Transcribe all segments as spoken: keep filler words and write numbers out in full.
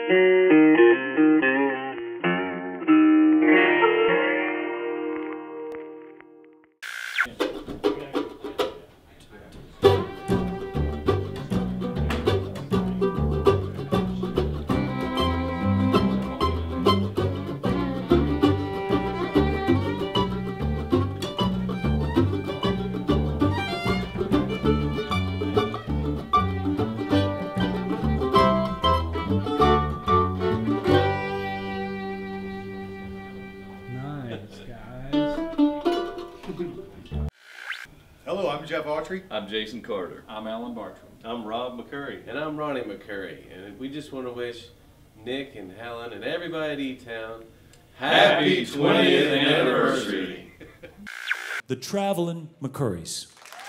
Hello, I'm Jeff Autry. I'm Jason Carter. I'm Alan Bartram. I'm Rob McCurry. And I'm Ronnie McCurry. And we just want to wish Nick and Helen and everybody at E-Town Happy twentieth anniversary. The Travelin' McCurrys.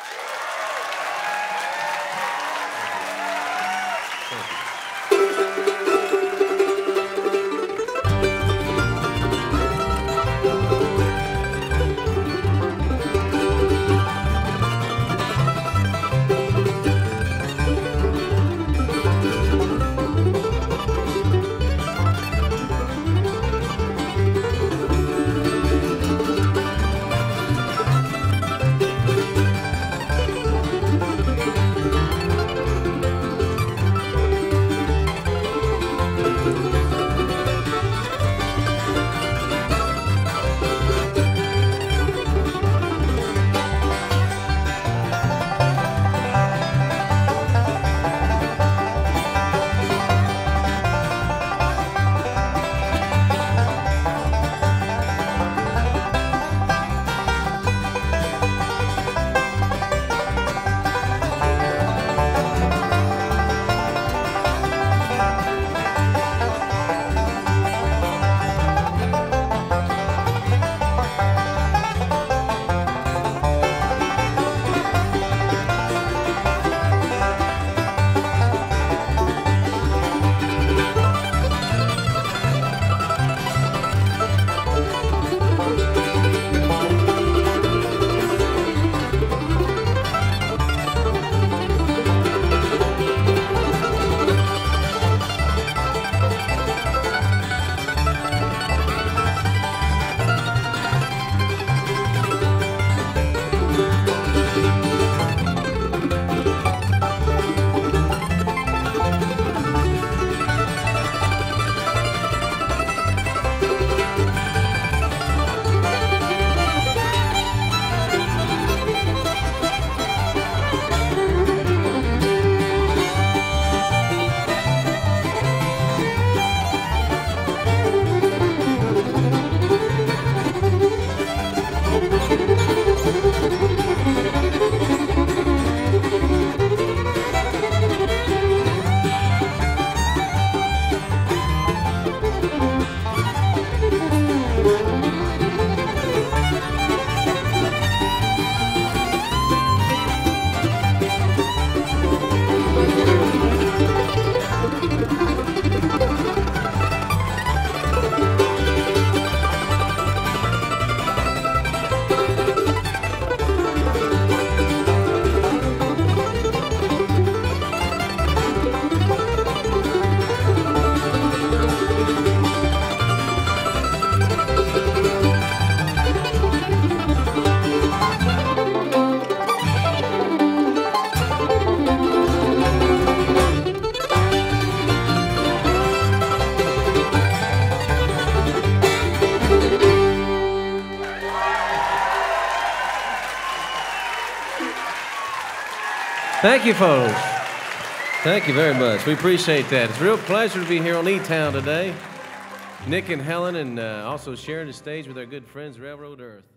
Thank you, folks. Thank you very much. We appreciate that. It's a real pleasure to be here on E-Town today. Nick and Helen, and uh, also sharing the stage with our good friends, Railroad Earth.